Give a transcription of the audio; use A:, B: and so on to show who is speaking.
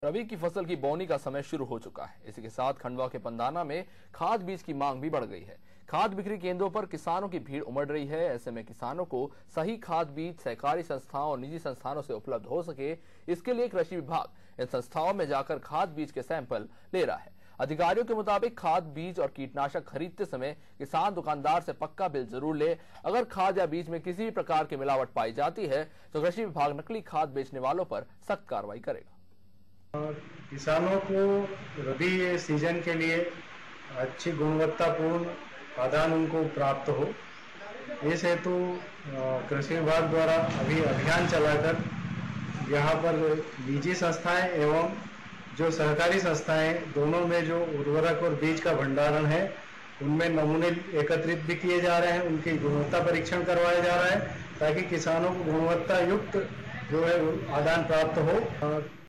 A: रबी की फसल की बोनी का समय शुरू हो चुका है। इसी के साथ खंडवा के पंदाना में खाद बीज की मांग भी बढ़ गई है। खाद बिक्री केंद्रों पर किसानों की भीड़ उमड़ रही है। ऐसे में किसानों को सही खाद बीज सहकारी संस्थाओं और निजी संस्थानों से उपलब्ध हो सके, इसके लिए कृषि विभाग इन संस्थाओं में जाकर खाद बीज के सैंपल ले रहा है। अधिकारियों के मुताबिक खाद बीज और कीटनाशक खरीदते समय किसान दुकानदार से पक्का बिल जरूर ले। अगर खाद या बीज में किसी भी प्रकार की मिलावट पाई जाती है तो कृषि विभाग नकली खाद बेचने वालों पर सख्त कार्रवाई करेगा।
B: किसानों को रबी सीजन के लिए अच्छी गुणवत्तापूर्ण खाद्यान्न उनको प्राप्त हो, इस हेतु कृषि विभाग द्वारा अभी अभियान चलाकर यहाँ पर निजी संस्थाएं एवं जो सहकारी संस्थाएं दोनों में जो उर्वरक और बीज का भंडारण है उनमें नमूने एकत्रित भी किए जा रहे हैं, उनकी गुणवत्ता परीक्षण करवाया जा रहा है ताकि किसानों को गुणवत्ता युक्त जो है खाद्यान्न प्राप्त हो।